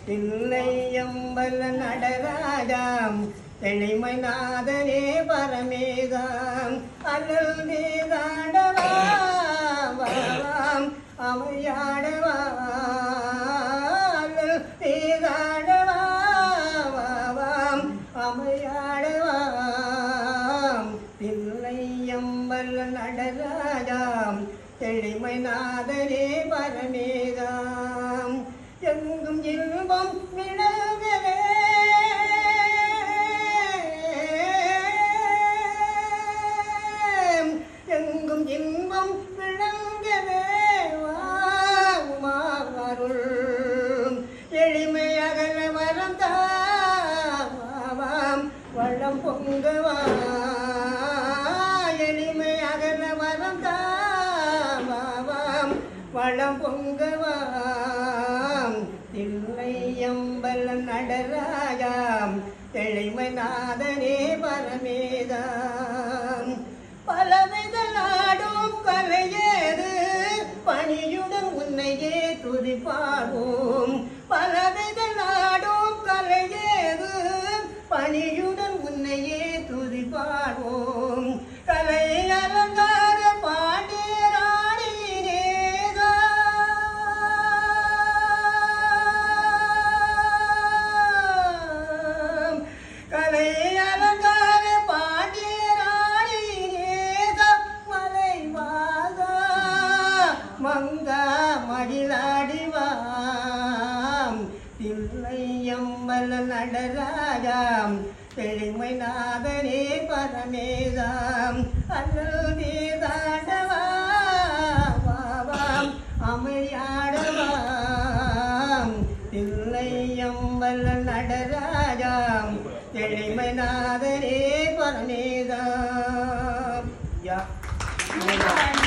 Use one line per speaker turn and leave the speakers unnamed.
தில்லை அம்பல நடராஜாம் தெளிமை நாதனே பரமேதாம் அருள் நீதாண்டவாம் அமையாடவாம் நீதாண்டவாம் அமையாடவாம் தில்லை அம்பல நடராஜாம் தெளிமை நாதனே பரமேதாம் எங்கும் இன்பம் விளங்கவே எங்கும் இன்பம் விளங்கவே வாருள் எளிமை அகல வரம் தாவாம் வளம் பொங்கவா எளிமை அகல வரம் தாவாம் வளம் பொங்கவாம் தில்லை அம்பல நடராஜாம் தெளிமை நாதனே பரமேதாம் பலவித நாடும் கலையேது பணியுடன் உன்னையே துதிப்பாவோம் பலவித நாடும் கலையேது பணியுடன் உன்னையே துதிப்பாவோம் கலை அலங்கார பாண்டியராணி நேதா கலை அலங்கார பாண்டியராணி நேதா மலைவாதா மங்கா மகிழாடிவாம் தில்லை அம்பல நடராஜாம் தெளிமை நாதனே பரமேதாம் அருள் நீதாண்டவாம் அமையாடவாம் தில்லை அம்பல நடராஜாம் தெளிமை நாதனே பரமேதாம்